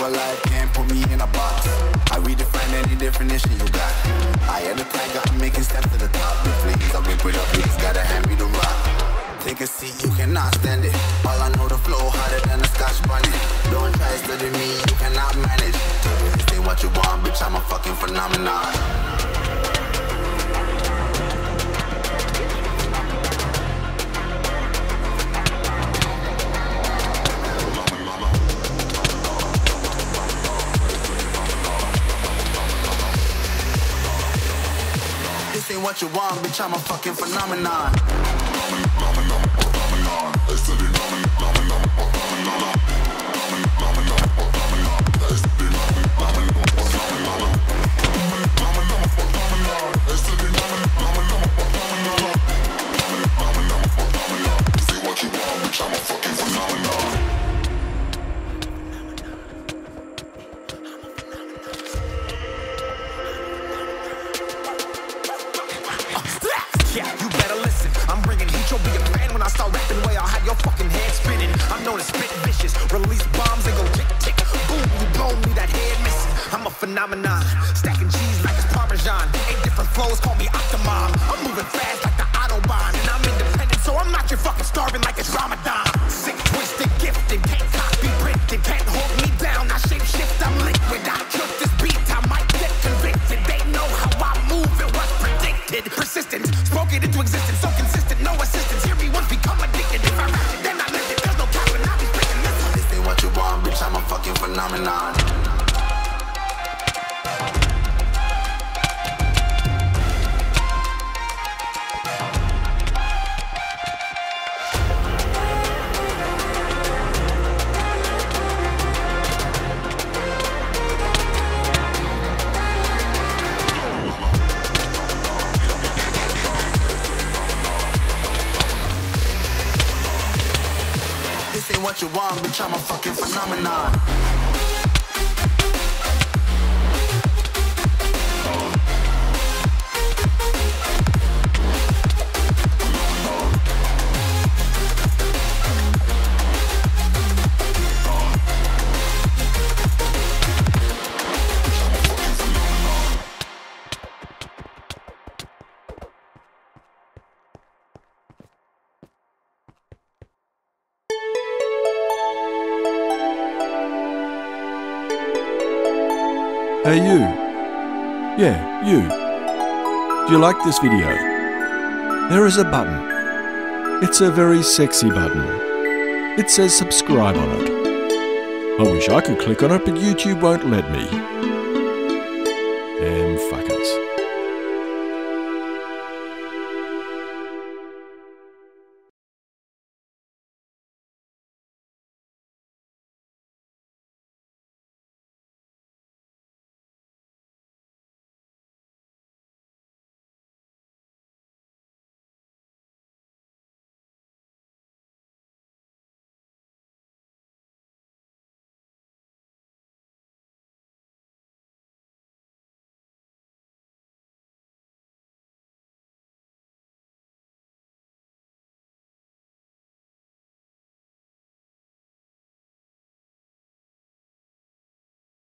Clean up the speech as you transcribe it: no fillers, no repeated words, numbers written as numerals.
your life, can't put me in a box. I redefine any definition you got. I am the tiger, I'm making steps to the top. Please, I'll rip it up, you just gotta hand me the rock. Take a seat, you cannot stand it. All I know, the flow harder than a Scotch bunny. Don't try studying me, you cannot manage. This ain't what you want, bitch, I'm a fucking phenomenon. This ain't what you want, bitch, I'm a fucking phenomenon. Yeah, you better listen. I'm bringing heat, you'll be a fan when I start rapping way. I'll have your fucking head spinning. I'm known as spit vicious, release bombs and go tick tick. Boom, you blow me, that head missing. I'm a phenomenon, stacking cheese like it's Parmesan. 8 different flows, call me Octomom. I'm moving fast like the Autobahn, and I'm independent, so I'm not your fucking starving like it's Ramadan. Sick, twisted, gifted, can't copy, printed, can't hold me down. I shape shift, I'm liquid. I killed this beat, I might get convicted. They know how I move, it was predicted. Persistent, spoke it into existence, so consistent, no assistance. Hear me once, become addicted. If I rap it, then I live it. There's no cap, and I'll be spitting this. This ain't what you want, bitch, I'm a fucking phenomenon. This ain't what you want, bitch, I'm a fucking phenomenon. Hey you. Yeah, you. Do you like this video? There is a button. It's a very sexy button. It says subscribe on it. I wish I could click on it, but YouTube won't let me.